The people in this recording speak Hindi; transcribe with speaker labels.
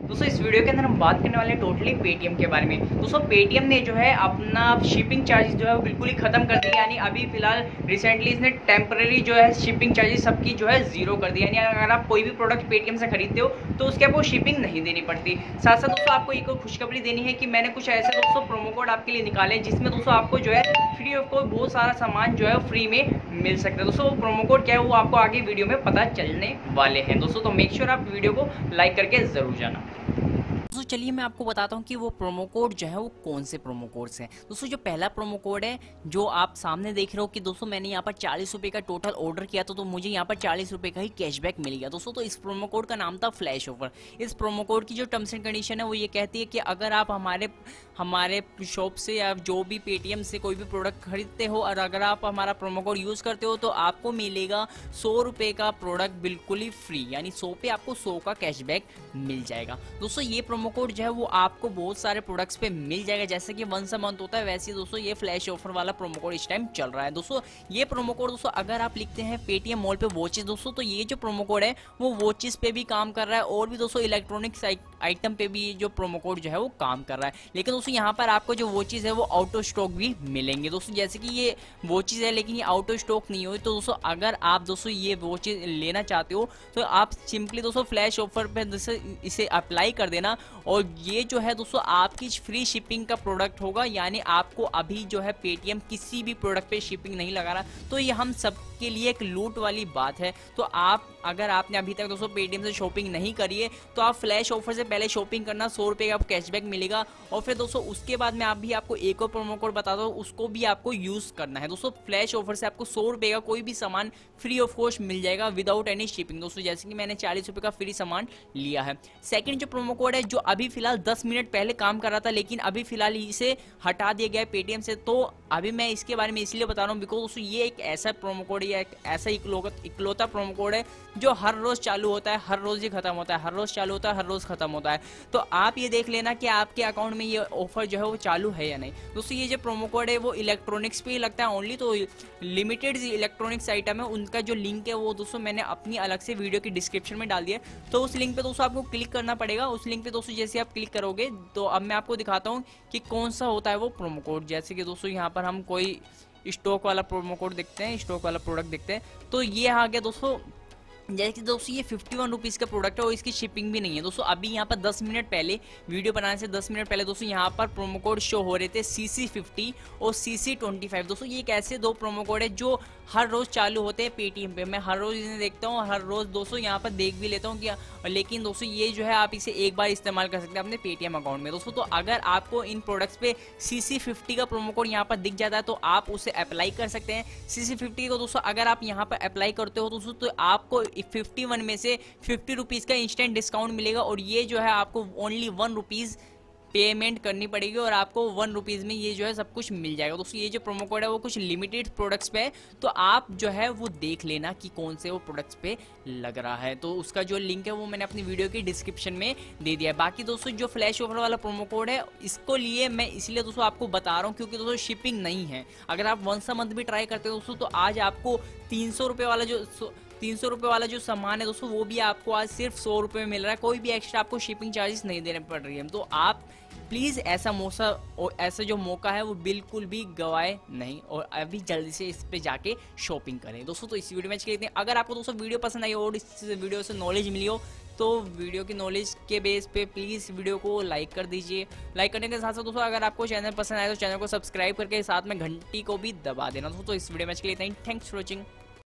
Speaker 1: दोस्तों इस वीडियो के अंदर हम बात करने वाले हैं टोटली पेटीएम के बारे में। दोस्तों पेटीएम ने जो है अपना शिपिंग चार्जेस जो है वो बिल्कुल ही खत्म कर दिया, यानी अभी फिलहाल रिसेंटली इसने टेम्पररी जो है शिपिंग चार्जेस सबकी जो है जीरो कर दिया। यानी अगर आप कोई भी प्रोडक्ट पेटीएम से खरीदते हो तो उसके आपको शिपिंग नहीं देनी पड़ती। साथ साथ दोस्तों आपको एक खुशखबरी देनी है कि मैंने कुछ ऐसे दोस्तों प्रोमो कोड आपके लिए निकाले जिसमें दोस्तों आपको जो है फ्री ऑफ कॉस्ट बहुत सारा सामान जो है फ्री में मिल सकता है। दोस्तों वो प्रोमो कोड क्या है वो आपको आगे वीडियो में पता चलने वाले हैं दोस्तों, तो मेक श्योर आप वीडियो को लाइक करके जरूर जाना। दोस्तों चलिए मैं आपको बताता हूँ कि वो प्रोमो कोड जो है वो कौन से प्रोमो कोड्स हैं। दोस्तों जो पहला प्रोमो कोड है जो आप सामने देख रहे हो कि दोस्तों मैंने यहाँ पर 40 रुपये का टोटल ऑर्डर किया तो मुझे यहाँ पर 40 रुपये का ही कैशबैक मिल गया दोस्तों। तो इस प्रोमो कोड का नाम था फ्लैश ऑफर। इस प्रोमो कोड की जो टर्म्स एंड कंडीशन है वो ये कहती है कि अगर आप हमारे शॉप से या जो भी पेटीएम से कोई भी प्रोडक्ट खरीदते हो और अगर आप हमारा प्रोमो कोड यूज़ करते हो तो आपको मिलेगा 100 रुपये का प्रोडक्ट बिल्कुल ही फ्री, यानी 100 पे आपको 100 का कैशबैक मिल जाएगा। दोस्तों ये प्रोमो कोड जो है वो आपको बहुत सारे प्रोडक्ट्स पे मिल जाएगा, जैसे कि वंस अ मंथ होता है वैसे ही दोस्तों ये फ्लैश ऑफर वाला प्रोमो कोड इस टाइम चल रहा है। दोस्तों ये प्रोमो कोड दोस्तों अगर आप लिखते हैं पेटीएम मॉल पे वॉचेस दोस्तों, तो ये जो प्रोमो कोड है वो वॉचेस पे भी काम कर रहा है और भी दोस्तों इलेक्ट्रॉनिक्स आइटम पे भी जो प्रोमो कोड जो है वो काम कर रहा है। लेकिन दोस्तों यहाँ पर आपको जो वॉचेस है वो आउट ऑफ स्टॉक भी मिलेंगे दोस्तों, जैसे कि ये वॉचेस है लेकिन ये आउट ऑफ स्टॉक नहीं हुई। तो दोस्तों अगर आप दोस्तों ये वॉचेस लेना चाहते हो तो आप सिंपली दोस्तों फ्लैश ऑफर पे इसे अप्लाई कर देना और ये जो है दोस्तों आपकी फ्री शिपिंग का प्रोडक्ट होगा, यानी आपको अभी जो है पेटीएम किसी भी प्रोडक्ट पे शिपिंग नहीं लगा रहा। तो ये हम सब के लिए एक लूट वाली बात है। तो आप अगर आपने अभी तक दोस्तों पेटीएम से शॉपिंग नहीं करी है तो आप फ्लैश ऑफर से पहले शॉपिंग करना, 100 रुपये का कैशबैक मिलेगा और फिर दोस्तों उसके बाद में आप भी आपको एक और प्रोमो कोड बताता हूँ उसको भी आपको यूज करना है। दोस्तों फ्लैश ऑफर से आपको 100 रुपये का कोई भी सामान फ्री ऑफ कॉस्ट मिल जाएगा विदाउट एनी शिपिंग दोस्तों, जैसे कि मैंने 40 रुपये का फ्री सामान लिया है। सेकंड जो प्रोमो कोड है जो अभी फिलहाल 10 मिनट पहले काम कर रहा था लेकिन अभी फिलहाल इसे हटा दिया गया है पेटीएम से, तो अभी मैं इसके बारे में इसलिए बता रहा हूँ बिकॉज दोस्तों ये एक ऐसा प्रोमो कोड या एक ऐसा इकलौता प्रोमो कोड है जो हर रोज चालू होता है, हर रोज ही खत्म होता है, हर रोज चालू होता है, हर रोज खत्म होता है। तो आप ये देख लेना कि आपके अकाउंट में ये ऑफर जो है वो चालू है या नहीं। दोस्तों ये जो प्रोमो कोड है वो इलेक्ट्रॉनिक्स पे ही लगता है ओनली, तो लिमिटेड इलेक्ट्रॉनिक्स आइटम है उनका जो लिंक है वो दोस्तों मैंने अपनी अलग से वीडियो की डिस्क्रिप्शन में डाल दिया, तो उस लिंक पे दोस्तों आपको क्लिक करना पड़ेगा। उस लिंक पे दोस्तों जैसे आप क्लिक करोगे तो अब मैं आपको दिखाता हूँ कि कौन सा होता है वो प्रोमो कोड। जैसे कि दोस्तों यहाँ पर हम कोई स्टॉक वाला प्रोमो कोड देखते हैं, स्टॉक वाला प्रोडक्ट देखते हैं, तो ये आ गया दोस्तों। जैसे कि दोस्तों ये 51 रुपीज़ का प्रोडक्ट है और इसकी शिपिंग भी नहीं है दोस्तों। अभी यहाँ पर 10 मिनट पहले वीडियो बनाने से 10 मिनट पहले दोस्तों यहाँ पर प्रोमो कोड शो हो रहे थे CC50 और CC25 दोस्तों। ये एक ऐसे दो प्रोमो कोड है जो हर रोज़ चालू होते हैं पेटीएम पे। मैं हर रोज़ इन्हें देखता हूँ, हर रोज़ दोस्तों यहाँ पर देख भी लेता हूँ कि लेकिन दोस्तों ये जो है आप इसे एक बार इस्तेमाल कर सकते हैं अपने पेटीएम अकाउंट में दोस्तों। तो अगर आपको इन प्रोडक्ट्स पे CC50 का प्रोमो कोड यहाँ पर दिख जाता है तो आप उसे अप्लाई कर सकते हैं। CC50 को दोस्तों अगर आप यहाँ पर अप्लाई करते हो दोस्तों तो आपको 51 में से 50 रुपीज़ का इंस्टेंट डिस्काउंट मिलेगा और ये जो है आपको ओनली 1 रुपीज़ पेमेंट करनी पड़ेगी और आपको 1 रुपीज़ में ये जो है सब कुछ मिल जाएगा दोस्तों। ये जो प्रोमो कोड है वो कुछ लिमिटेड प्रोडक्ट्स पे है, तो आप जो है वो देख लेना कि कौन से वो प्रोडक्ट्स पे लग रहा है। तो उसका जो लिंक है वो मैंने अपनी वीडियो की डिस्क्रिप्शन में दे दिया है। बाकी दोस्तों जो फ्लैश ऑफर वाला प्रोमो कोड है इसको लिए मैं इसलिए दोस्तों आपको बता रहा हूँ क्योंकि दोस्तों शिपिंग नहीं है। अगर आप वंस अ मंथ भी ट्राई करते हो दोस्तों तो आज आपको 300 रुपये वाला जो सामान है दोस्तों वो भी आपको आज सिर्फ 100 रुपये में मिल रहा है, कोई भी एक्स्ट्रा आपको शिपिंग चार्जेस नहीं देने पड़ रही है। तो आप प्लीज़ ऐसा जो मौका है वो बिल्कुल भी गवाए नहीं और अभी जल्दी से इस पे जाके शॉपिंग करें दोस्तों। तो इस वीडियो में लेते हैं। अगर आपको दोस्तों वीडियो पसंद आई और इस वीडियो से नॉलेज मिली हो तो वीडियो की नॉलेज के बेस पे प्लीज़ वीडियो को लाइक कर दीजिए। लाइक करने के साथ साथ दोस्तों अगर आपको चैनल पसंद आए तो चैनल को सब्सक्राइब करके साथ में घंटी को भी दबा देना दोस्तों। तो इस वीडियो में लेते हैं। Thanks for watching.